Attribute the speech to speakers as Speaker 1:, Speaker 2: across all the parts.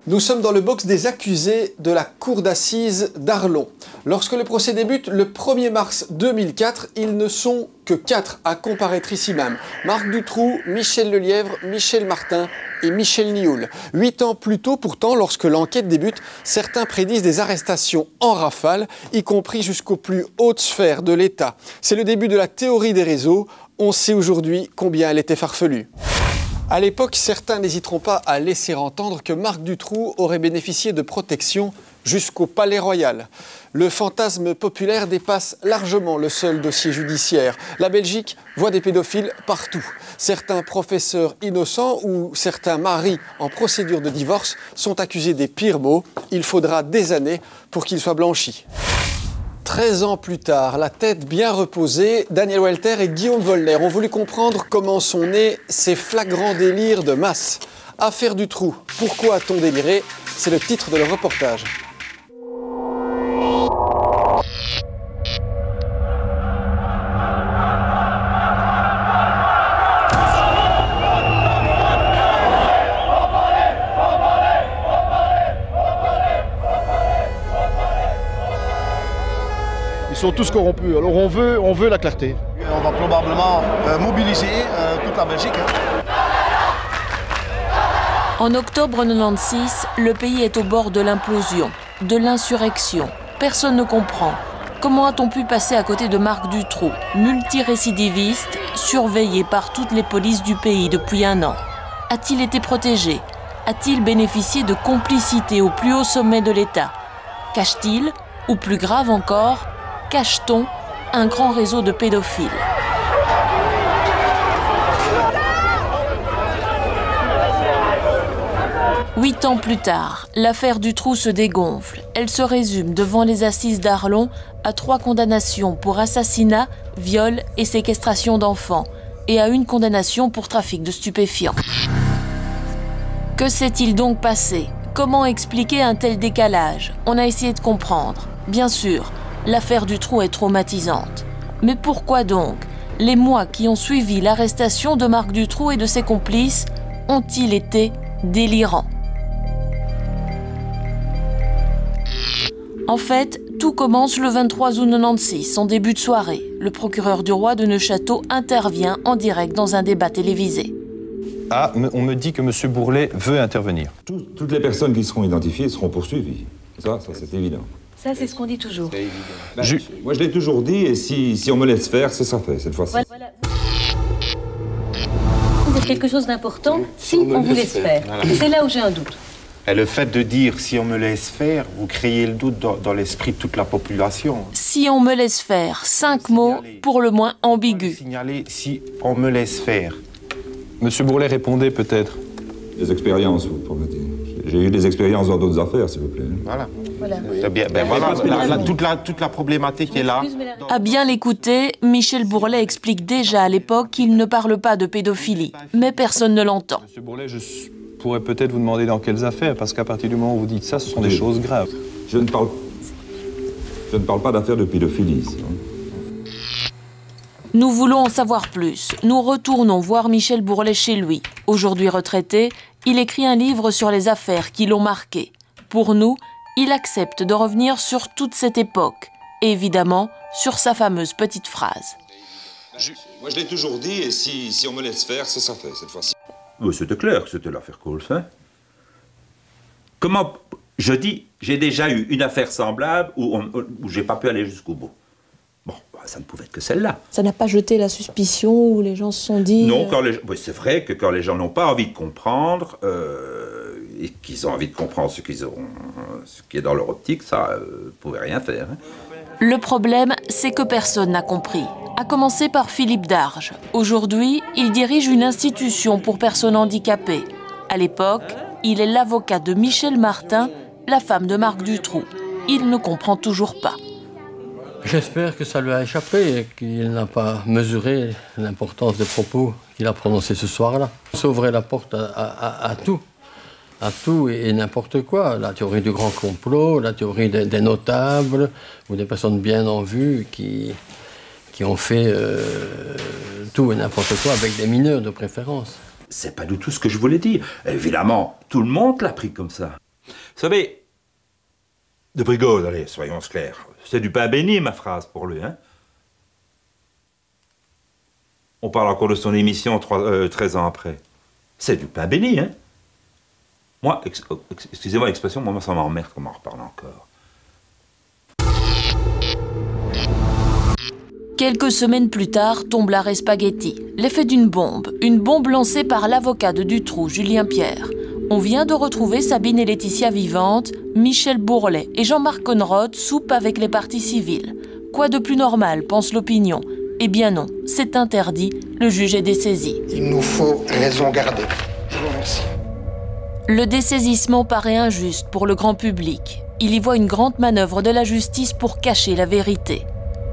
Speaker 1: Nous sommes dans le box des accusés de la cour d'assises d'Arlon. Lorsque le procès débute le 1er mars 2004, ils ne sont que 4 à comparaître ici même. Marc Dutroux, Michel Lelièvre, Michel Martin et Michel Nioul. 8 ans plus tôt, pourtant, lorsque l'enquête débute, certains prédisent des arrestations en rafale, y compris jusqu'aux plus hautes sphères de l'État. C'est le début de la théorie des réseaux. On sait aujourd'hui combien elle était farfelue. À l'époque, certains n'hésiteront pas à laisser entendre que Marc Dutroux aurait bénéficié de protection jusqu'au Palais Royal. Le fantasme populaire dépasse largement le seul dossier judiciaire. La Belgique voit des pédophiles partout. Certains professeurs innocents ou certains maris en procédure de divorce sont accusés des pires maux. Il faudra des années pour qu'ils soient blanchis. 13 ans plus tard, la tête bien reposée, Daniel Welter et Guillaume Volner ont voulu comprendre comment sont nés ces flagrants délires de masse. Affaire Dutroux, pourquoi a-t-on déliré? C'est le titre de leur reportage.
Speaker 2: Ils sont tous corrompus, alors on veut la clarté.
Speaker 3: On va probablement mobiliser toute la Belgique.
Speaker 4: En octobre 96, le pays est au bord de l'implosion, de l'insurrection. Personne ne comprend. Comment a-t-on pu passer à côté de Marc Dutroux, multirécidiviste, surveillé par toutes les polices du pays depuis 1 an? A-t-il été protégé? A-t-il bénéficié de complicité au plus haut sommet de l'État? Cache-t-il, ou plus grave encore, cache-t-on un grand réseau de pédophiles? Huit ans plus tard, l'affaire Dutroux se dégonfle. Elle se résume devant les assises d'Arlon à 3 condamnations pour assassinat, viol et séquestration d'enfants, et à 1 condamnation pour trafic de stupéfiants. Que s'est-il donc passé? Comment expliquer un tel décalage? On a essayé de comprendre. Bien sûr, l'affaire Dutroux est traumatisante. Mais pourquoi donc les mois qui ont suivi l'arrestation de Marc Dutroux et de ses complices ont-ils été délirants? En fait, tout commence le 23 août 96, en début de soirée. Le procureur du roi de Neuchâteau intervient en direct dans un débat télévisé.
Speaker 5: Ah, on me dit que M. Bourlet veut intervenir.
Speaker 6: Toutes les personnes qui seront identifiées seront poursuivies. Ça c'est évident.
Speaker 7: Ça, c'est ce qu'on dit toujours.
Speaker 6: Moi, je l'ai toujours dit, et si on me laisse faire, c'est ça fait, cette fois-ci.
Speaker 7: Voilà. Vous dites quelque chose d'important, si on vous laisse faire. Voilà. C'est là où j'ai un doute.
Speaker 8: Et le fait de dire « si on me laisse faire », vous créez le doute dans l'esprit de toute la population.
Speaker 4: Si on me laisse faire, 5 mots pour le moins ambigus.
Speaker 8: Signaler « si on me laisse faire ».
Speaker 5: Monsieur Bourlet, répondez peut-être.
Speaker 6: Des expériences, vous pouvez dire. J'ai eu des expériences dans d'autres affaires, s'il vous plaît.
Speaker 8: Voilà.
Speaker 7: Voilà.
Speaker 8: Bien, voilà. Toute la problématique est là.
Speaker 4: À bien l'écouter, Michel Bourlet explique déjà à l'époque qu'il ne parle pas de pédophilie. Mais personne ne l'entend.
Speaker 5: Monsieur Bourlet, je pourrais peut-être vous demander dans quelles affaires, parce qu'à partir du moment où vous dites ça, ce sont des choses graves.
Speaker 6: Je ne parle pas d'affaires de pédophilie ici.
Speaker 4: Nous voulons en savoir plus. Nous retournons voir Michel Bourlet chez lui. Aujourd'hui retraité, il écrit un livre sur les affaires qui l'ont marqué. Pour nous, il accepte de revenir sur toute cette époque. Et évidemment, sur sa fameuse petite phrase.
Speaker 6: Moi, je l'ai toujours dit, et si on me laisse faire, c'est ça fait, cette fois-ci.
Speaker 9: C'était clair que c'était l'affaire Colfin. Comment... Je dis, j'ai déjà eu une affaire semblable où j'ai pas pu aller jusqu'au bout. Bon, ça ne pouvait être que celle-là.
Speaker 10: Ça n'a pas jeté la suspicion où les gens se sont dit...
Speaker 9: Non, oui, c'est vrai que quand les gens n'ont pas envie de comprendre, et qu'ils ont envie de comprendre ce qui est dans leur optique, ça ne pouvait rien faire. Hein.
Speaker 4: Le problème, c'est que personne n'a compris. À commencer par Philippe Darge. Aujourd'hui, il dirige une institution pour personnes handicapées. À l'époque, il est l'avocat de Michel Martin, la femme de Marc Dutroux. Il ne comprend toujours pas.
Speaker 11: J'espère que ça lui a échappé et qu'il n'a pas mesuré l'importance des propos qu'il a prononcés ce soir-là. Ça ouvrait la porte à tout et n'importe quoi. La théorie du grand complot, la théorie des notables ou des personnes bien en vue qui ont fait tout et n'importe quoi avec des mineurs de préférence.
Speaker 9: C'est pas du tout ce que je voulais dire. Évidemment, tout le monde l'a pris comme ça. Vous savez, de Brigode, allez, soyons clairs, c'est du pain béni, ma phrase, pour lui, hein. On parle encore de son émission 13 ans après. C'est du pain béni, hein. Moi, excusez-moi l'expression, moi ça m'emmerde qu'on m'en reparle encore.
Speaker 4: Quelques semaines plus tard, tombe l'arrêt Spaghetti. L'effet d'une bombe. Une bombe lancée par l'avocat de Dutroux, Julien Pierre. On vient de retrouver Sabine et Laetitia vivantes, Michel Bourlet et Jean-Marc Conrod soupent avec les parties civiles. Quoi de plus normal, pense l'opinion? Eh bien non, c'est interdit, le juge est dessaisi.
Speaker 12: Il nous faut raison garder. Je vous remercie.
Speaker 4: Le dessaisissement paraît injuste pour le grand public. Il y voit une grande manœuvre de la justice pour cacher la vérité.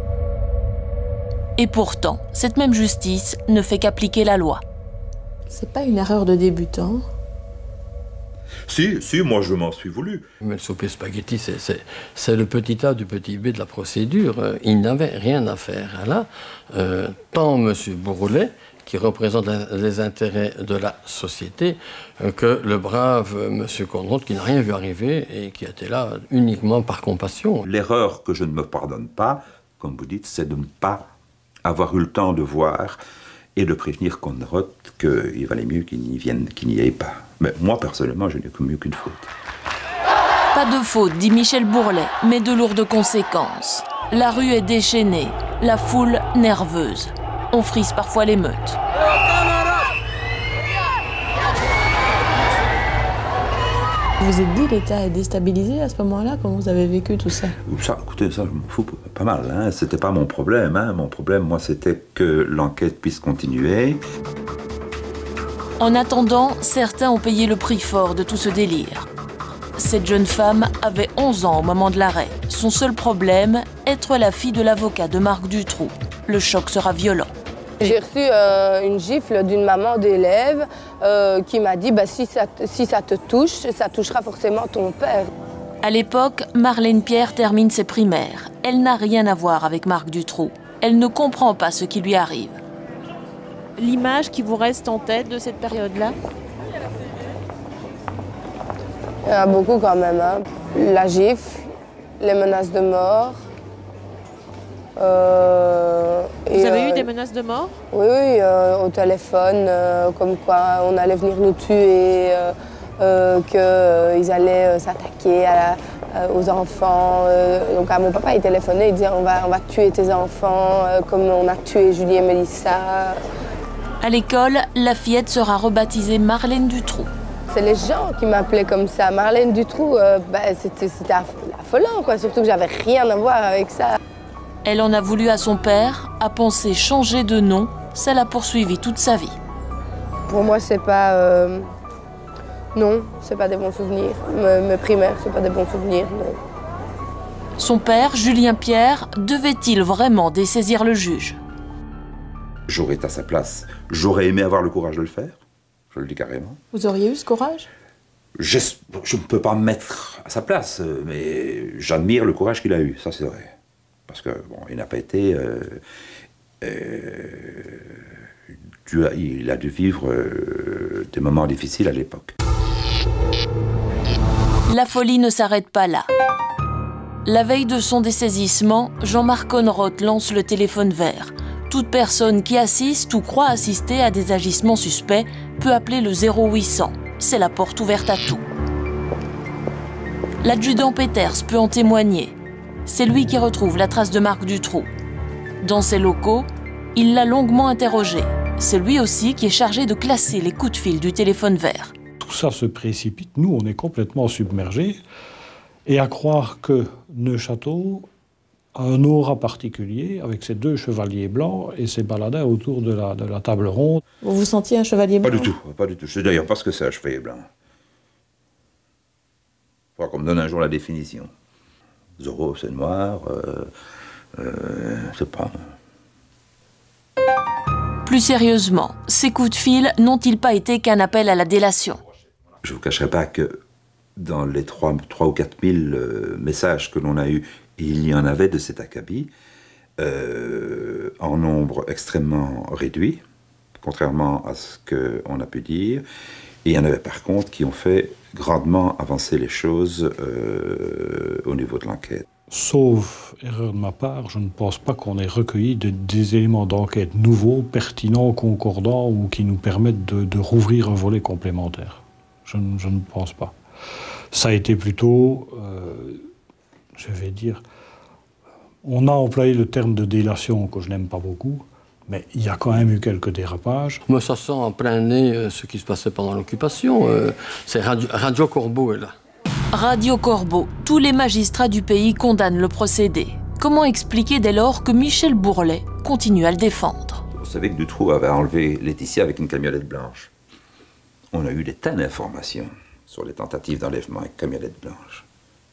Speaker 4: Et pourtant, cette même justice ne fait qu'appliquer la loi.
Speaker 10: C'est pas une erreur de débutant?
Speaker 9: Si, moi je m'en suis voulu.
Speaker 11: Mais le souper spaghetti, c'est le petit A du petit B de la procédure. Il n'avait rien à faire là. Tant M. Bourlet, qui représente les intérêts de la société, que le brave M. Conrod, qui n'a rien vu arriver et qui était là uniquement par compassion.
Speaker 9: L'erreur que je ne me pardonne pas, comme vous dites, c'est de ne pas avoir eu le temps de voir et de prévenir Conrod qu'il valait mieux qu'il n'y aille pas. Mais moi, personnellement, je n'ai commis aucune faute.
Speaker 4: Pas de faute, dit Michel Bourlet, mais de lourdes conséquences. La rue est déchaînée, la foule nerveuse. On frise parfois l'émeute.
Speaker 10: Vous vous êtes dit l'État est déstabilisé à ce moment-là? Comment vous avez vécu tout ça?
Speaker 9: Écoutez, ça, je m'en fous pas mal. Hein. C'était pas mon problème. Hein. Mon problème, moi, c'était que l'enquête puisse continuer.
Speaker 4: En attendant, certains ont payé le prix fort de tout ce délire. Cette jeune femme avait 11 ans au moment de l'arrêt. Son seul problème, être la fille de l'avocat de Marc Dutroux. Le choc sera violent.
Speaker 13: J'ai reçu une gifle d'une maman d'élève qui m'a dit si ça te touche, ça touchera forcément ton père.
Speaker 4: À l'époque, Marlène Pierre termine ses primaires. Elle n'a rien à voir avec Marc Dutroux. Elle ne comprend pas ce qui lui arrive.
Speaker 10: L'image qui vous reste en tête de cette période-là?
Speaker 13: Il y en a beaucoup quand même. Hein. La gifle, les menaces de mort.
Speaker 10: Vous avez eu des menaces de mort?
Speaker 13: Oui, au téléphone, comme quoi on allait venir nous tuer, qu'ils allaient s'attaquer aux enfants. Donc à mon papa, il téléphonait, il disait on va tuer tes enfants, comme on a tué Julie et Mélissa.
Speaker 4: À l'école, la fillette sera rebaptisée Marlène Dutroux.
Speaker 13: C'est les gens qui m'appelaient comme ça. Marlène Dutroux, c'était affolant, quoi. Surtout que j'avais rien à voir avec ça.
Speaker 4: Elle en a voulu à son père, a pensé changer de nom. Ça l'a poursuivi toute sa vie.
Speaker 13: Pour moi, c'est pas... Non, c'est pas des bons souvenirs. Mes primaires, c'est pas des bons souvenirs, non.
Speaker 4: Son père, Julien Pierre, devait-il vraiment dessaisir le juge?
Speaker 9: J'aurais été à sa place. J'aurais aimé avoir le courage de le faire. Je le dis carrément.
Speaker 10: Vous auriez eu ce courage?
Speaker 9: Je ne peux pas me mettre à sa place, mais j'admire le courage qu'il a eu, ça c'est vrai. Parce que, bon, il n'a pas été... il a dû vivre des moments difficiles à l'époque.
Speaker 4: La folie ne s'arrête pas là. La veille de son dessaisissement, Jean-Marc Conrod lance le téléphone vert. Toute personne qui assiste ou croit assister à des agissements suspects peut appeler le 0800. C'est la porte ouverte à tout. L'adjudant Peters peut en témoigner. C'est lui qui retrouve la trace de Marc Dutroux. Dans ses locaux, il l'a longuement interrogé. C'est lui aussi qui est chargé de classer les coups de fil du téléphone vert.
Speaker 14: Tout ça se précipite. Nous, on est complètement submergés. Et à croire que Neufchâteau a un aura particulier avec ses deux chevaliers blancs et ses baladins autour de la table ronde.
Speaker 10: Vous vous sentiez un chevalier blanc?
Speaker 9: Pas du tout, pas du tout. Je sais d'ailleurs pas ce que c'est un chevalier blanc. Il faudra qu'on me donne un jour la définition. Zorro, c'est noir, c'est pas...
Speaker 4: Plus sérieusement, ces coups de fil n'ont-ils pas été qu'un appel à la délation?
Speaker 9: Je ne vous cacherai pas que dans les 3 ou 4 000 messages que l'on a eus, il y en avait de cet acabit, en nombre extrêmement réduit, contrairement à ce qu'on a pu dire. Et il y en avait par contre qui ont fait grandement avancer les choses au niveau de l'enquête.
Speaker 14: Sauf erreur de ma part, je ne pense pas qu'on ait recueilli des éléments d'enquête nouveaux, pertinents, concordants ou qui nous permettent de rouvrir un volet complémentaire. Je ne pense pas. Ça a été plutôt, je vais dire, on a employé le terme de délation que je n'aime pas beaucoup, mais il y a quand même eu quelques dérapages.
Speaker 11: Moi, ça sent en plein nez ce qui se passait pendant l'occupation. C'est Radio Corbeau est là.
Speaker 4: Radio Corbeau, tous les magistrats du pays condamnent le procédé. Comment expliquer dès lors que Michel Bourlet continue à le défendre?
Speaker 9: Vous savez que Dutroux avait enlevé Laetitia avec une camionnette blanche. On a eu des tas d'informations sur les tentatives d'enlèvement avec camionnette blanche.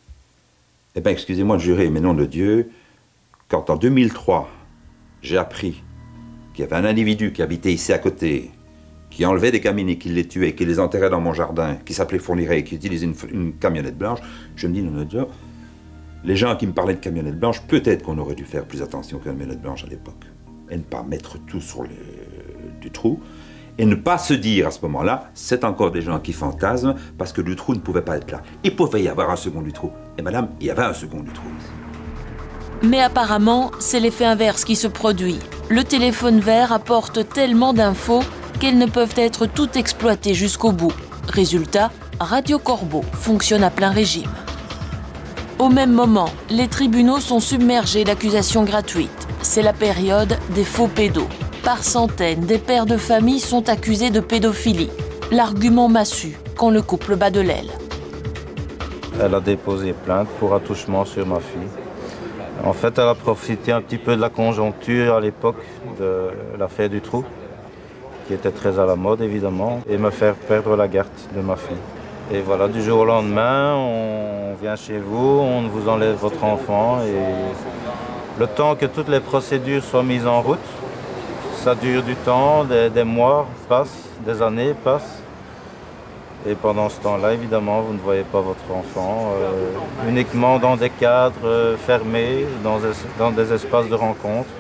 Speaker 9: Eh bien, excusez-moi de jurer, mais nom de Dieu, quand en 2003, j'ai appris qu'il y avait un individu qui habitait ici à côté, qui enlevait des camionnets, qui les tuait, qui les enterrait dans mon jardin, qui s'appelait Fourniret, qui utilisait une camionnette blanche, je me dis, non, non, les gens qui me parlaient de camionnette blanche, peut-être qu'on aurait dû faire plus attention aux camionnettes blanches à l'époque. Et ne pas mettre tout sur Dutroux, et ne pas se dire à ce moment-là, c'est encore des gens qui fantasment, parce que Dutroux ne pouvait pas être là. Il pouvait y avoir un second Dutroux. Et madame, il y avait un second Dutroux.
Speaker 4: Mais apparemment, c'est l'effet inverse qui se produit. Le téléphone vert apporte tellement d'infos qu'elles ne peuvent être toutes exploitées jusqu'au bout. Résultat, Radio Corbeau fonctionne à plein régime. Au même moment, les tribunaux sont submergés d'accusations gratuites. C'est la période des faux pédos. Par centaines, des pères de famille sont accusés de pédophilie. L'argument massu quand le couple bat de l'aile.
Speaker 15: Elle a déposé plainte pour attouchement sur ma fille. En fait, elle a profité un petit peu de la conjoncture à l'époque de l'affaire Dutroux, qui était très à la mode évidemment, et me faire perdre la garde de ma fille. Et voilà, du jour au lendemain, on vient chez vous, on vous enlève votre enfant, et le temps que toutes les procédures soient mises en route, ça dure du temps, des mois passent, des années passent. Et pendant ce temps-là, évidemment, vous ne voyez pas votre enfant, uniquement dans des cadres fermés, dans des espaces de rencontre.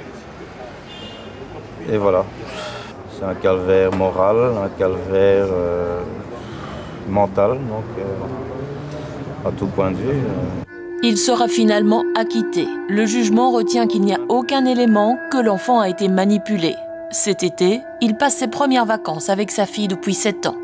Speaker 15: Et voilà, c'est un calvaire moral, un calvaire mental, donc à tout point de vue.
Speaker 4: Il sera finalement acquitté. Le jugement retient qu'il n'y a aucun élément que l'enfant a été manipulé. Cet été, il passe ses premières vacances avec sa fille depuis 7 ans.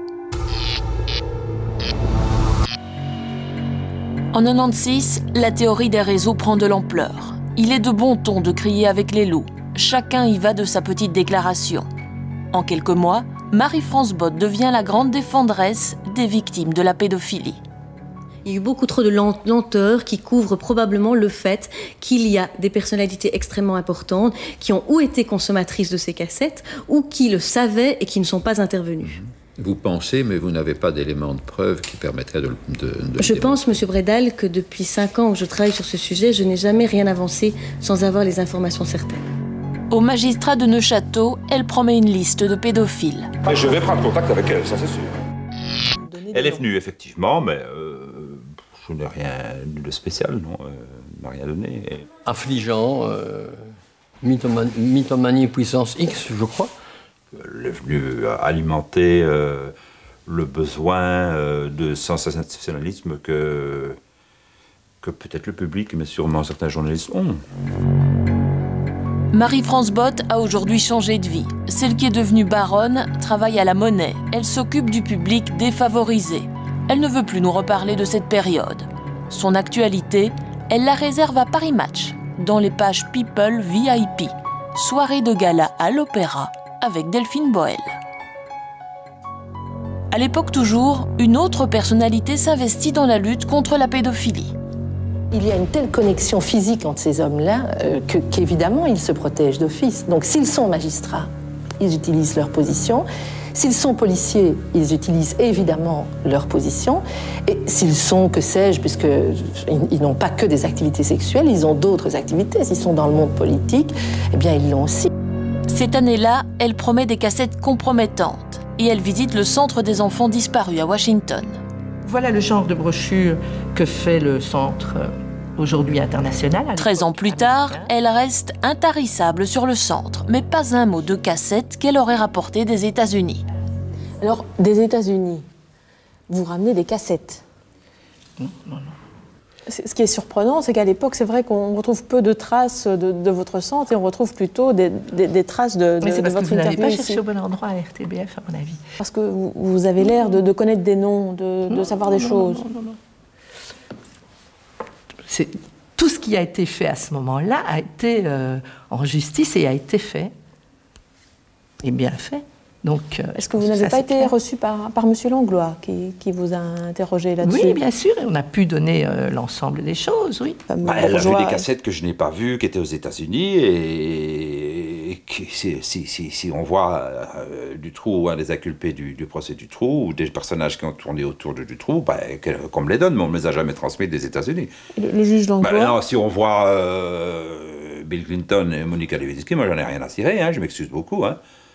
Speaker 4: En 1996, la théorie des réseaux prend de l'ampleur. Il est de bon ton de crier avec les loups. Chacun y va de sa petite déclaration. En quelques mois, Marie-France Bott devient la grande défendresse des victimes de la pédophilie.
Speaker 7: Il y a eu beaucoup trop de lenteur qui couvre probablement le fait qu'il y a des personnalités extrêmement importantes qui ont ou été consommatrices de ces cassettes ou qui le savaient et qui ne sont pas intervenues.
Speaker 16: Vous pensez, mais vous n'avez pas d'éléments de preuve qui permettraient de
Speaker 7: Je pense, M. Bredal, que depuis 5 ans que je travaille sur ce sujet, je n'ai jamais rien avancé sans avoir les informations certaines.
Speaker 4: Au magistrat de Neufchâteau, elle promet une liste de pédophiles.
Speaker 6: Et je vais prendre contact avec elle, ça c'est sûr.
Speaker 9: Elle est venue, effectivement, mais je n'ai rien de spécial, non. Elle m'a rien donné.
Speaker 11: Affligeant, mythomanie puissance X, je crois.
Speaker 9: Elle est venue alimenter le besoin de sensationnalisme que peut-être le public, mais sûrement certains journalistes ont.
Speaker 4: Marie-France Bott a aujourd'hui changé de vie. Celle qui est devenue baronne travaille à la Monnaie. Elle s'occupe du public défavorisé. Elle ne veut plus nous reparler de cette période. Son actualité, elle la réserve à Paris Match, dans les pages People VIP. Soirée de gala à l'Opéra avec Delphine Boel. À l'époque toujours, une autre personnalité s'investit dans la lutte contre la pédophilie.
Speaker 17: Il y a une telle connexion physique entre ces hommes-là qu'évidemment, ils se protègent d'office. Donc s'ils sont magistrats, ils utilisent leur position. S'ils sont policiers, ils utilisent évidemment leur position. Et s'ils sont, que sais-je, puisqu'ils n'ont pas que des activités sexuelles, ils ont d'autres activités. S'ils sont dans le monde politique, eh bien, ils l'ont aussi.
Speaker 4: Cette année-là, elle promet des cassettes compromettantes. Et elle visite le Centre des enfants disparus à Washington.
Speaker 18: Voilà le genre de brochure que fait le Centre aujourd'hui international.
Speaker 4: 13 ans plus tard, elle reste intarissable sur le Centre, mais pas un mot de cassettes qu'elle aurait rapportées des États-Unis.
Speaker 10: Alors, des États-Unis, vous ramenez des cassettes.
Speaker 18: Non, non, non.
Speaker 10: Ce qui est surprenant, c'est qu'à l'époque, c'est vrai qu'on retrouve peu de traces de votre centre et on retrouve plutôt des traces de votre interview.
Speaker 18: Mais c'est parce que vous n'avez pas
Speaker 10: ici.
Speaker 18: cherché au bon endroit à RTBF, à mon avis.
Speaker 10: Parce que vous avez l'air de connaître des noms, de savoir des choses.
Speaker 18: Non. Tout ce qui a été fait à ce moment-là a été en justice et a été fait. Et bien fait. Donc,
Speaker 10: est-ce que vous n'avez pas été reçu par M. Langlois qui vous a interrogé là-dessus?
Speaker 18: Oui, bien sûr, et on a pu donner l'ensemble des choses, oui.
Speaker 9: Elle a vu des cassettes que je n'ai pas vues, qui étaient aux États-Unis, et si on voit Dutroux, un des inculpés du procès Dutroux, ou des personnages qui ont tourné autour de Dutroux, qu'on me les donne, mais on ne me les a jamais transmis des États-Unis.
Speaker 10: Le juge Langlois
Speaker 9: non, si on voit Bill Clinton et Monica Lewinsky, moi j'en ai rien à cirer, je m'excuse beaucoup.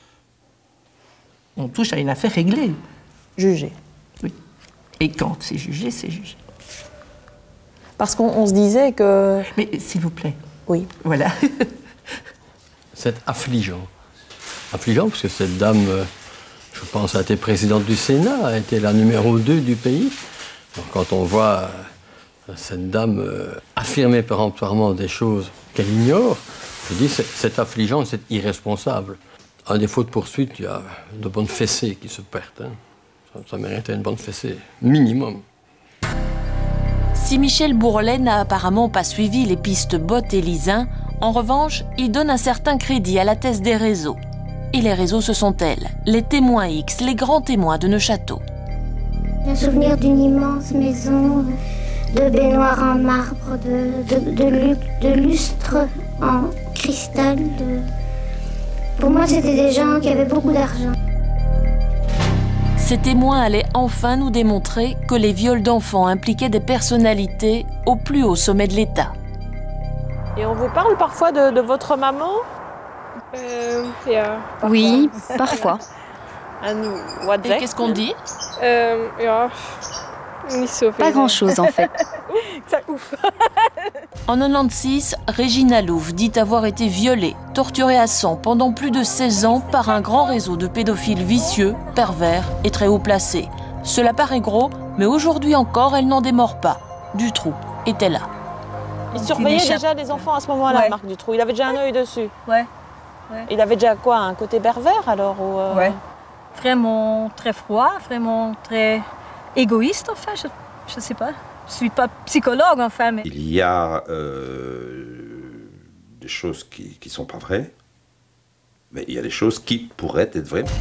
Speaker 18: On touche à une affaire réglée.
Speaker 10: Jugée.
Speaker 18: Oui. Et quand c'est jugé, c'est jugé.
Speaker 10: Parce qu'on se disait que...
Speaker 18: Mais s'il vous plaît.
Speaker 10: Oui.
Speaker 18: Voilà.
Speaker 11: C'est affligeant. Affligeant parce que cette dame, je pense, a été présidente du Sénat, a été la numéro 2 du pays. Donc, quand on voit cette dame affirmer péremptoirement des choses qu'elle ignore, je dis c'est affligeant, c'est irresponsable. À défaut de poursuite, il y a de bonnes fessées qui se perdent. Ça méritait une bonne fessée, minimum.
Speaker 4: Si Michel Bourlet n'a apparemment pas suivi les pistes Bott et Lisin, en revanche, il donne un certain crédit à la thèse des réseaux. Et les réseaux, ce sont elles, les témoins X, les grands témoins de Neufchâteau.
Speaker 19: J'ai un souvenir d'une immense maison, de baignoires en marbre, de lustres en cristal. Pour moi, c'était des gens qui avaient beaucoup d'argent.
Speaker 4: Ces témoins allaient enfin nous démontrer que les viols d'enfants impliquaient des personnalités au plus haut sommet de l'État.
Speaker 10: Et on vous parle parfois de votre maman?
Speaker 20: Oui, parfois.
Speaker 4: Et qu'est-ce qu'on dit?
Speaker 20: Pas grand-chose, en fait.
Speaker 4: En 1996, Régina Louf dit avoir été violée, torturée à sang pendant plus de 16 ans par un grand réseau de pédophiles vicieux, pervers et très haut placés. Cela paraît gros, mais aujourd'hui encore, elle n'en démord pas. Dutroux était là.
Speaker 10: Il surveillait déjà les enfants à ce moment-là,
Speaker 20: Ouais.
Speaker 10: Marc Dutroux. Il avait déjà un œil dessus.
Speaker 20: Ouais.
Speaker 10: Il avait déjà quoi, un côté pervers alors ou
Speaker 20: Ouais. Vraiment très froid, vraiment très égoïste, enfin, je sais pas. Je suis pas psychologue, enfin, mais...
Speaker 9: Il y a des choses qui ne sont pas vraies, mais il y a des choses qui pourraient être vraies.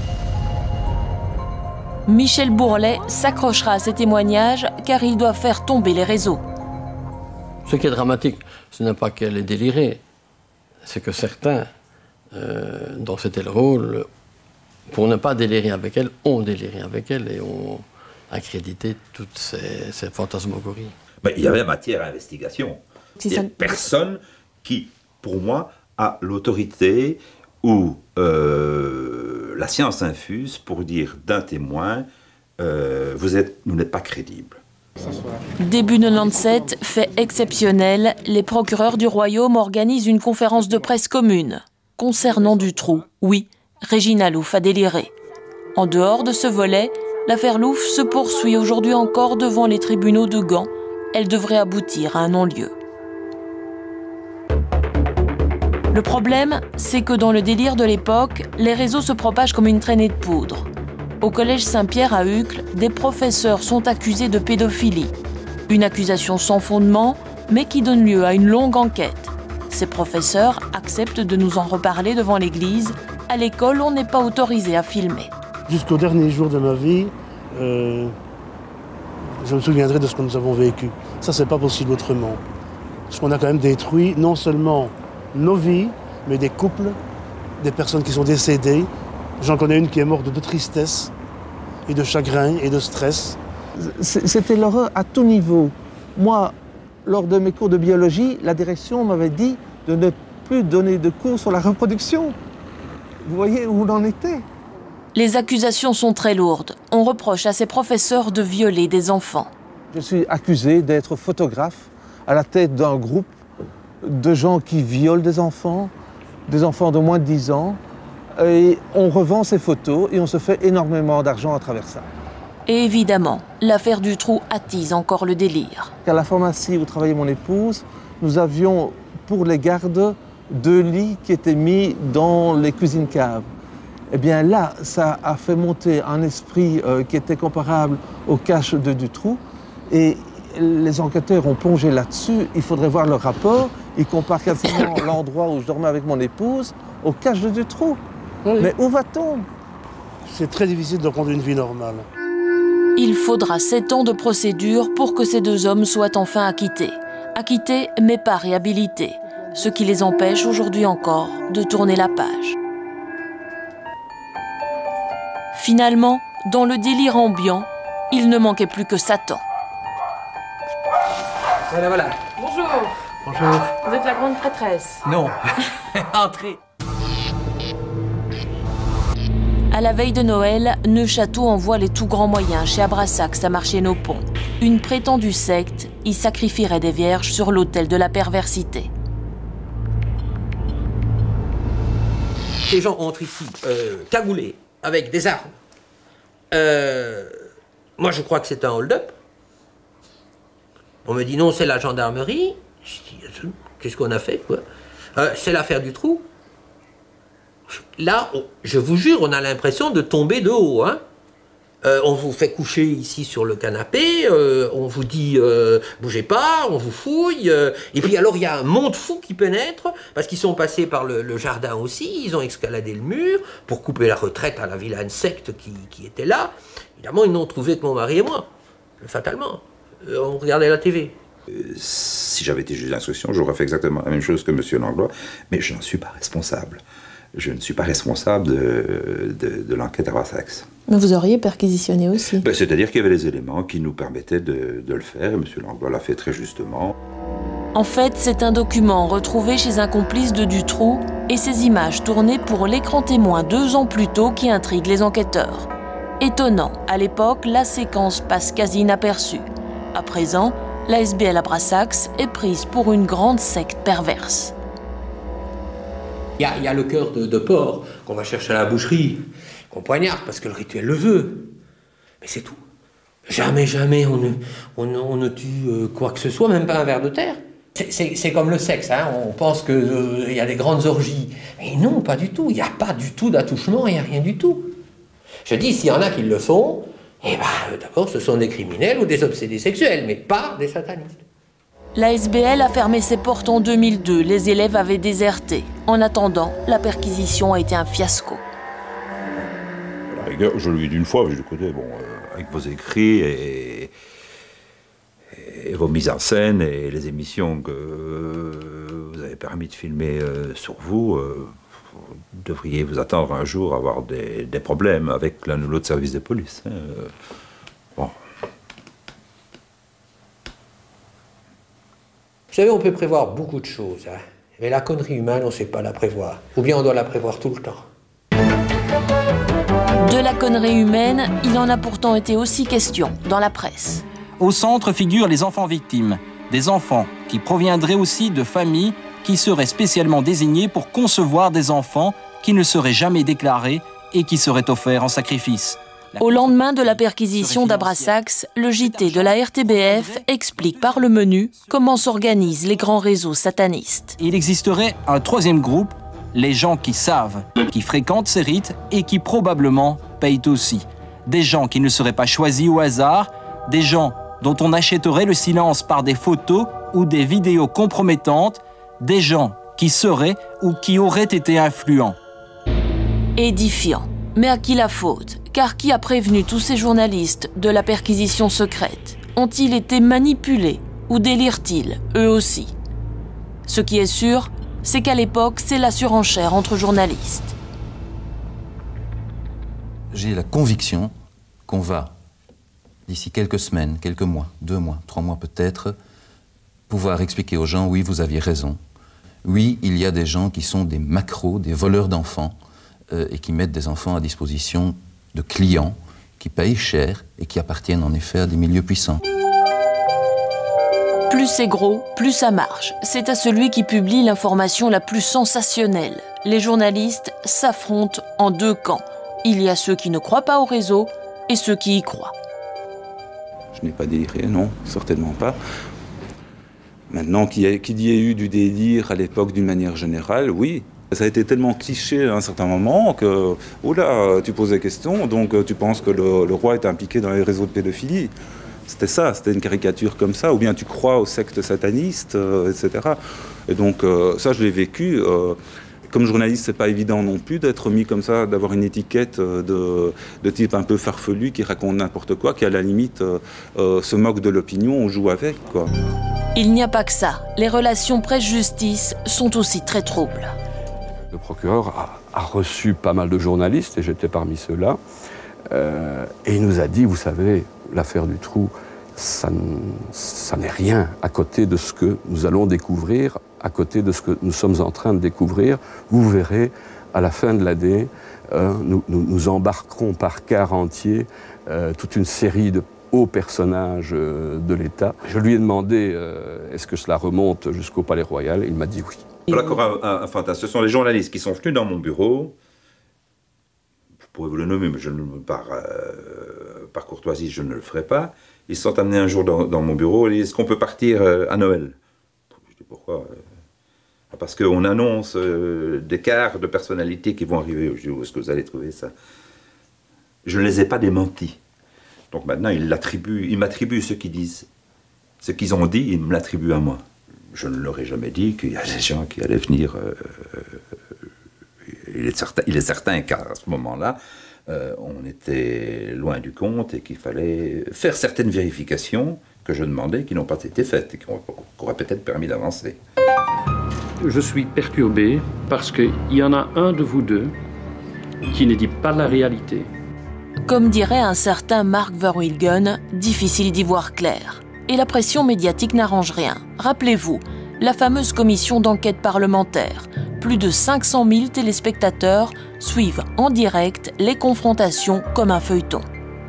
Speaker 4: Michel Bourlet s'accrochera à ces témoignages car il doit faire tomber les réseaux.
Speaker 11: Ce qui est dramatique, ce n'est pas qu'elle ait déliré, c'est que certains, dont c'était le rôle, pour ne pas délirer avec elle, ont déliré avec elle et ont accrédité toutes ces fantasmagories.
Speaker 9: Mais il y avait matière à investigation. Il n'y a personne qui, pour moi, a l'autorité ou la science infuse pour dire d'un témoin vous n'êtes pas crédible.
Speaker 4: Début 97, fait exceptionnel, les procureurs du Royaume organisent une conférence de presse commune. Concernant Dutroux, oui, Régina Louf a déliré. En dehors de ce volet, l'affaire Louf se poursuit aujourd'hui encore devant les tribunaux de Gand. Elle devrait aboutir à un non-lieu. Le problème, c'est que dans le délire de l'époque, les réseaux se propagent comme une traînée de poudre. Au collège Saint-Pierre à Uccle, des professeurs sont accusés de pédophilie. Une accusation sans fondement, mais qui donne lieu à une longue enquête. Ces professeurs acceptent de nous en reparler devant l'église. À l'école, on n'est pas autorisé à filmer.
Speaker 21: Jusqu'au dernier jour de ma vie, je me souviendrai de ce que nous avons vécu. Ça, c'est pas possible autrement. Parce qu'on a quand même détruit non seulement nos vies, mais des couples, des personnes qui sont décédées. J'en connais une qui est morte de tristesse, et de chagrin, et de stress.
Speaker 22: C'était l'horreur à tout niveau. Moi, lors de mes cours de biologie, la direction m'avait dit de ne plus donner de cours sur la reproduction. Vous voyez où on en était?
Speaker 4: Les accusations sont très lourdes. On reproche à ces professeurs de violer des enfants.
Speaker 22: Je suis accusé d'être photographe à la tête d'un groupe de gens qui violent des enfants de moins de 10 ans. Et on revend ces photos et on se fait énormément d'argent à travers ça.
Speaker 4: Et évidemment, l'affaire du trou attise encore le délire.
Speaker 22: À la pharmacie où travaillait mon épouse, nous avions pour les gardes 2 lits qui étaient mis dans les cuisines-caves. Eh bien là, ça a fait monter un esprit qui était comparable au cache de Dutroux. Et les enquêteurs ont plongé là-dessus. Il faudrait voir le rapport. Ils comparent quasiment l'endroit où je dormais avec mon épouse au cache de Dutroux. Oui. Mais où va-t-on?
Speaker 21: C'est très difficile de conduire une vie normale.
Speaker 4: Il faudra 7 ans de procédure pour que ces 2 hommes soient enfin acquittés. Acquittés, mais pas réhabilités. Ce qui les empêche aujourd'hui encore de tourner la page. Finalement, dans le délire ambiant, il ne manquait plus que Satan.
Speaker 1: Voilà, voilà.
Speaker 10: Bonjour.
Speaker 1: Bonjour.
Speaker 10: Vous êtes la grande prêtresse.
Speaker 1: Non. Entrez.
Speaker 4: À la veille de Noël, Neufchâteau envoie les tout grands moyens chez Abrassax à Marché-nos-Ponts. Une prétendue secte y sacrifierait des vierges sur l'autel de la perversité.
Speaker 1: Les gens entrent ici, cagoulés, avec des armes. Moi, je crois que c'est un hold-up. On me dit non, c'est la gendarmerie. Je dis, qu'est-ce qu'on a fait, quoi? C'est l'affaire du trou. Là, je vous jure, on a l'impression de tomber de haut. Hein. On vous fait coucher ici sur le canapé, on vous dit bougez pas, on vous fouille. Et puis alors, il y a un monde fou qui pénètre, parce qu'ils sont passés par le jardin aussi, ils ont escaladé le mur pour couper la retraite à la vilaine secte qui était là. Évidemment, ils n'ont trouvé que mon mari et moi, fatalement. On regardait la TV.
Speaker 9: Si j'avais été juge d'instruction, j'aurais fait exactement la même chose que M. Langlois, mais je n'en suis pas responsable. Je ne suis pas responsable de l'enquête à Abrassax.
Speaker 10: Mais vous auriez perquisitionné aussi.
Speaker 9: Ben, c'est-à-dire qu'il y avait les éléments qui nous permettaient de le faire, et M. Langlois l'a fait très justement.
Speaker 4: En fait, c'est un document retrouvé chez un complice de Dutroux et ces images tournées pour l'écran témoin 2 ans plus tôt qui intriguent les enquêteurs. Étonnant, à l'époque, la séquence passe quasi inaperçue. À présent, la SBL Abrassax est prise pour une grande secte perverse.
Speaker 1: Il y a le cœur de porc qu'on va chercher à la boucherie, qu'on poignarde parce que le rituel le veut. Mais c'est tout. Jamais, jamais on ne tue quoi que ce soit, même pas un ver de terre. C'est comme le sexe, hein. On pense qu'il y a des grandes orgies. Mais non, pas du tout. Il n'y a pas du tout d'attouchement, il n'y a rien du tout. Je dis, s'il y en a qui le font, eh ben, d'abord, ce sont des criminels ou des obsédés sexuels, mais pas des satanistes.
Speaker 4: La SBL a fermé ses portes en 2002, les élèves avaient déserté. En attendant, la perquisition a été un fiasco.
Speaker 9: À la rigueur, je lui ai dit une fois, je lui ai dit, écoutez, bon, avec vos écrits et vos mises en scène et les émissions que vous avez permis de filmer sur vous, vous devriez vous attendre un jour à avoir des problèmes avec l'un ou l'autre service de police. Hein. Bon.
Speaker 1: Vous savez, on peut prévoir beaucoup de choses, hein. Mais la connerie humaine, on ne sait pas la prévoir. Ou bien on doit la prévoir tout le temps.
Speaker 4: De la connerie humaine, il en a pourtant été aussi question dans la presse.
Speaker 2: Au centre figurent les enfants victimes. Des enfants qui proviendraient aussi de familles qui seraient spécialement désignées pour concevoir des enfants qui ne seraient jamais déclarés et qui seraient offerts en sacrifice.
Speaker 4: Au lendemain de la perquisition d'Abrassax, le JT de la RTBF explique par le menu comment s'organisent les grands réseaux satanistes.
Speaker 2: Il existerait un 3e groupe, les gens qui savent, qui fréquentent ces rites et qui probablement payent aussi. Des gens qui ne seraient pas choisis au hasard, des gens dont on achèterait le silence par des photos ou des vidéos compromettantes, des gens qui seraient ou qui auraient été influents.
Speaker 4: Édifiant. Mais à qui la faute? Car qui a prévenu tous ces journalistes de la perquisition secrète? Ont-ils été manipulés ou délirent-ils, eux aussi? Ce qui est sûr, c'est qu'à l'époque, c'est la surenchère entre journalistes.
Speaker 23: J'ai la conviction qu'on va, d'ici quelques semaines, quelques mois, 2 mois, 3 mois peut-être, pouvoir expliquer aux gens, oui, vous aviez raison. Oui, il y a des gens qui sont des macros, des voleurs d'enfants, et qui mettent des enfants à disposition de clients qui payent cher et qui appartiennent en effet à des milieux puissants.
Speaker 4: Plus c'est gros, plus ça marche. C'est à celui qui publie l'information la plus sensationnelle. Les journalistes s'affrontent en 2 camps. Il y a ceux qui ne croient pas au réseau et ceux qui y croient.
Speaker 9: Je n'ai pas déliré, non, certainement pas. Maintenant, qu'il y ait eu du délire à l'époque d'une manière générale, oui. Ça a été tellement cliché à un certain moment que, oh là, tu poses des questions, donc tu penses que le roi est impliqué dans les réseaux de pédophilie. C'était ça, c'était une caricature comme ça, ou bien tu crois aux sectes satanistes, etc. Et donc ça, je l'ai vécu. Comme journaliste, c'est pas évident non plus d'être mis comme ça, d'avoir une étiquette de type un peu farfelu qui raconte n'importe quoi, qui à la limite se moque de l'opinion, on joue avec, quoi.
Speaker 4: Il n'y a pas que ça. Les relations presse-justice sont aussi très troubles.
Speaker 3: Le procureur a reçu pas mal de journalistes, et j'étais parmi ceux-là, et il nous a dit, vous savez, l'affaire du trou, ça n'est rien à côté de ce que nous allons découvrir, à côté de ce que nous sommes en train de découvrir. Vous verrez, à la fin de l'année, nous embarquerons par quart entier toute une série de hauts personnages de l'État. Je lui ai demandé, est-ce que cela remonte jusqu'au Palais Royal? Il m'a dit oui.
Speaker 9: Voilà encore un fantasme. Ce sont les journalistes qui sont venus dans mon bureau. Je pourrais vous le nommer, mais par courtoisie, je ne le ferai pas. Ils se sont amenés un jour dans mon bureau et disent, est-ce qu'on peut partir à Noël? Je dis, pourquoi? Parce qu'on annonce des quarts de personnalités qui vont arriver. Je dis, où est-ce que vous allez trouver ça? Je ne les ai pas démentis. Donc maintenant, ils m'attribuent ce qu'ils disent. Ce qu'ils ont dit, ils me l'attribuent à moi. Je ne leur ai jamais dit qu'il y a des gens qui allaient venir. Il est certain qu'à ce moment-là, on était loin du compte et qu'il fallait faire certaines vérifications que je demandais, qui n'ont pas été faites et qui auraient peut-être permis d'avancer.
Speaker 5: Je suis perturbé parce qu'il y en a un de vous deux qui ne dit pas la réalité.
Speaker 4: Comme dirait un certain Mark Verwilgen, difficile d'y voir clair. Et la pression médiatique n'arrange rien. Rappelez-vous, la fameuse commission d'enquête parlementaire. Plus de 500 000 téléspectateurs suivent en direct les confrontations comme un feuilleton.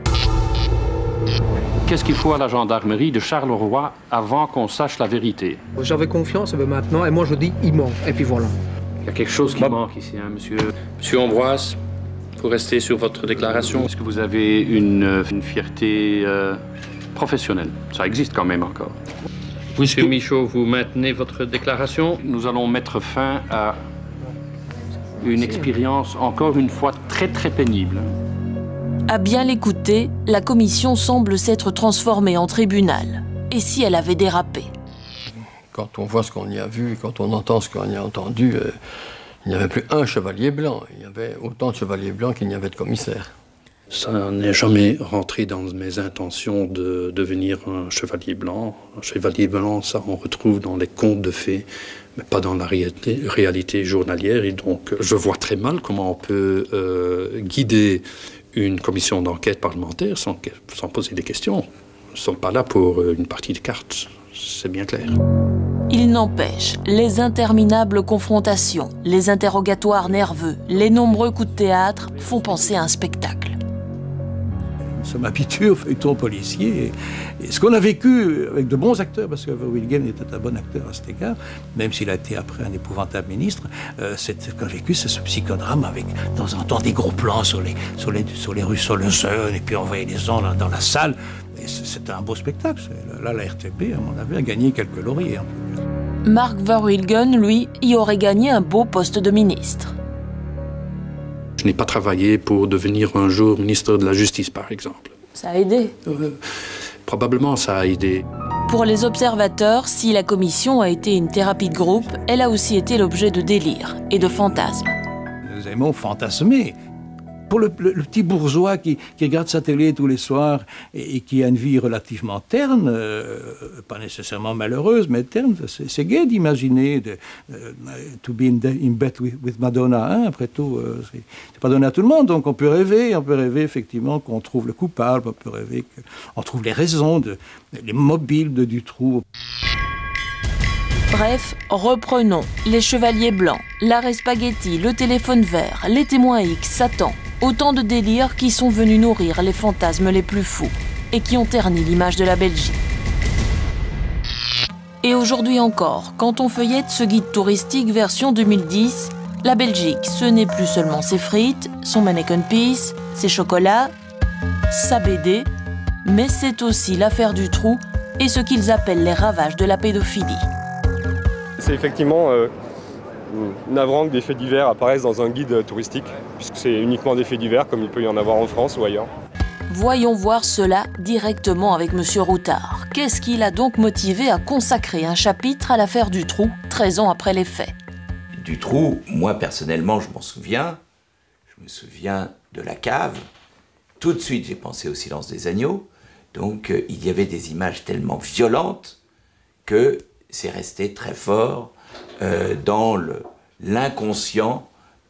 Speaker 5: Qu'est-ce qu'il faut à la gendarmerie de Charleroi avant qu'on sache la vérité?
Speaker 8: J'avais confiance, mais maintenant, et moi je dis, il ment, et puis voilà.
Speaker 5: Il y a quelque chose qui manque ici, hein, monsieur. Monsieur Ambroise, vous restez sur votre déclaration. Est-ce que vous avez une fierté professionnelle? Ça existe quand même encore. Monsieur Michaud, vous maintenez votre déclaration? Nous allons mettre fin à une expérience, encore une fois, très très pénible.
Speaker 4: À bien l'écouter, la commission semble s'être transformée en tribunal. Et si elle avait dérapé?
Speaker 11: Quand on voit ce qu'on y a vu, quand on entend ce qu'on y a entendu, il n'y avait plus un chevalier blanc. Il y avait autant de chevaliers blancs qu'il n'y avait de commissaires.
Speaker 24: Ça n'est jamais rentré dans mes intentions de devenir un chevalier blanc. Un chevalier blanc, ça on retrouve dans les contes de fées, mais pas dans la réalité journalière. Et donc, je vois très mal comment on peut guider une commission d'enquête parlementaire sans poser des questions. Nous ne sommes pas là pour une partie de cartes, c'est bien clair.
Speaker 4: Il n'empêche, les interminables confrontations, les interrogatoires nerveux, les nombreux coups de théâtre font penser à un spectacle.
Speaker 14: Nous sommes habitués au feuilleton policier. Et ce qu'on a vécu avec de bons acteurs, parce que Verwilgen était un bon acteur à cet égard, même s'il a été après un épouvantable ministre, ce qu'on a vécu, c'est ce psychodrame avec de temps en temps des gros plans sur les rues Solenzheim, et puis on voyait les gens dans la salle. C'était un beau spectacle. Là, la RTB, à mon avis, a gagné quelques lauriers. En plus.
Speaker 4: Mark Verwilgen, lui, y aurait gagné un beau poste de ministre.
Speaker 24: Je n'ai pas travaillé pour devenir un jour ministre de la Justice, par exemple.
Speaker 10: Ça a aidé.
Speaker 24: Probablement, ça a aidé.
Speaker 4: Pour les observateurs, si la commission a été une thérapie de groupe, elle a aussi été l'objet de délires et de fantasmes.
Speaker 14: Nous aimons fantasmer. Pour le petit bourgeois qui regarde sa télé tous les soirs et qui a une vie relativement terne, pas nécessairement malheureuse, mais terne, c'est gai d'imaginer to be in bed with Madonna. Hein, après tout, c'est pas donné à tout le monde, donc on peut rêver effectivement qu'on trouve le coupable, on peut rêver qu'on trouve les raisons, les mobiles du trou.
Speaker 4: Bref, reprenons. Les chevaliers blancs, l'arrêt spaghetti, le téléphone vert, les témoins X, Satan. Autant de délires qui sont venus nourrir les fantasmes les plus fous et qui ont terni l'image de la Belgique. Et aujourd'hui encore, quand on feuillette ce guide touristique version 2010, la Belgique, ce n'est plus seulement ses frites, son mannequin piece, ses chocolats, sa BD, Mais c'est aussi l'affaire du trou et ce qu'ils appellent les ravages de la pédophilie.
Speaker 12: C'est effectivement navrant que des faits divers apparaissent dans un guide touristique, puisque c'est uniquement des faits divers comme il peut y en avoir en France ou ailleurs.
Speaker 4: Voyons voir cela directement avec M. Routard. Qu'est-ce qui l'a donc motivé à consacrer un chapitre à l'affaire du trou, 13 ans après les faits?
Speaker 13: Du trou, moi personnellement, je m'en souviens. Je me souviens de la cave. Tout de suite, j'ai pensé au silence des agneaux. Donc, il y avait des images tellement violentes que c'est resté très fort dans l'inconscient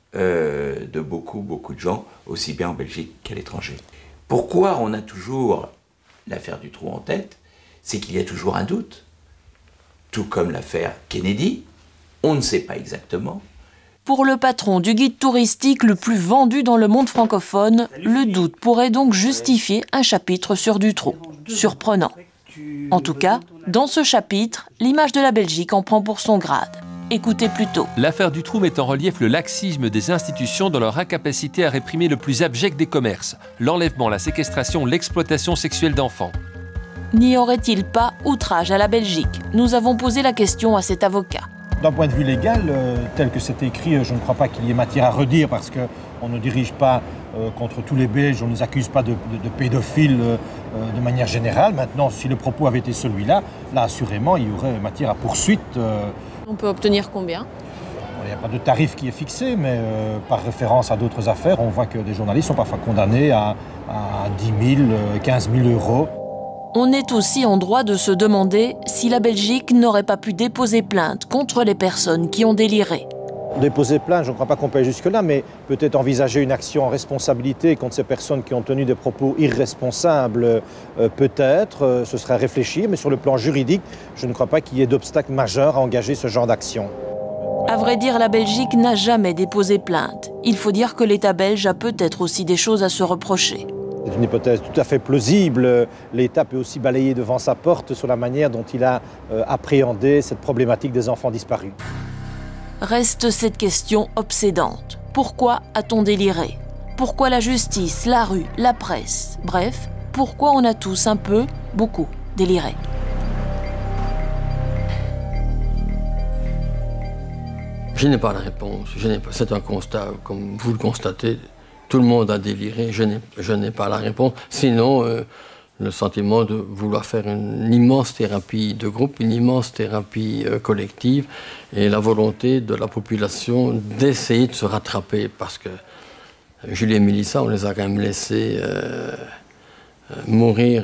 Speaker 13: de beaucoup de gens, aussi bien en Belgique qu'à l'étranger. Pourquoi on a toujours l'affaire du trou en tête? C'est qu'il y a toujours un doute. Tout comme l'affaire Kennedy, on ne sait pas exactement.
Speaker 4: Pour le patron du guide touristique le plus vendu dans le monde francophone, le doute pourrait donc justifier un chapitre sur Dutroux. Surprenant. En tout cas, dans ce chapitre, l'image de la Belgique en prend pour son grade. Écoutez plutôt.
Speaker 15: L'affaire Dutroux met en relief le laxisme des institutions dans leur incapacité à réprimer le plus abject des commerces, l'enlèvement, la séquestration, l'exploitation sexuelle d'enfants.
Speaker 4: N'y aurait-il pas outrage à la Belgique? Nous avons posé la question à cet avocat.
Speaker 16: D'un point de vue légal, tel que c'est écrit, je ne crois pas qu'il y ait matière à redire parce qu'on ne dirige pas contre tous les Belges, on ne les accuse pas de pédophiles de manière générale. Maintenant, si le propos avait été celui-là, là assurément, il y aurait matière à poursuite.
Speaker 10: On peut obtenir combien?
Speaker 16: Il n'y a pas de tarif qui est fixé, mais par référence à d'autres affaires, on voit que des journalistes sont parfois condamnés à 10 000, 15 000 euros.
Speaker 4: On est aussi en droit de se demander si la Belgique n'aurait pas pu déposer plainte contre les personnes qui ont déliré.
Speaker 16: Déposer plainte, je ne crois pas qu'on peut jusque-là, mais peut-être envisager une action en responsabilité contre ces personnes qui ont tenu des propos irresponsables, peut-être, ce serait à réfléchir, mais sur le plan juridique, je ne crois pas qu'il y ait d'obstacle majeur à engager ce genre d'action.
Speaker 4: À vrai dire, la Belgique n'a jamais déposé plainte. Il faut dire que l'État belge a peut-être aussi des choses à se reprocher.
Speaker 16: C'est une hypothèse tout à fait plausible. L'État peut aussi balayer devant sa porte sur la manière dont il a appréhendé cette problématique des enfants disparus.
Speaker 4: Reste cette question obsédante. Pourquoi a-t-on déliré? Pourquoi la justice, la rue, la presse? Bref, pourquoi on a tous un peu, beaucoup, déliré?
Speaker 11: Je n'ai pas la réponse. C'est un constat, comme vous le constatez. Tout le monde a déliré, je n'ai pas la réponse. Sinon, le sentiment de vouloir faire une immense thérapie de groupe, une immense thérapie collective, et la volonté de la population d'essayer de se rattraper, parce que Julie et Mélissa, on les a quand même laissés mourir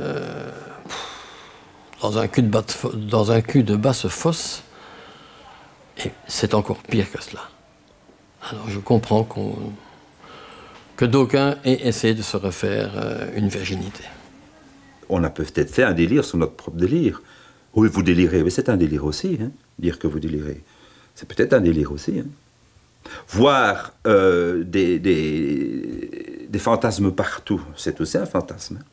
Speaker 11: dans un cul de basse fosse, et c'est encore pire que cela. Alors je comprends que d'aucuns aient essayé de se refaire une virginité.
Speaker 9: On a peut-être fait un délire sur notre propre délire. Oui, vous délirez, mais c'est un délire aussi, hein, dire que vous délirez. C'est peut-être un délire aussi. Hein. Voir des fantasmes partout, c'est aussi un fantasme. Hein.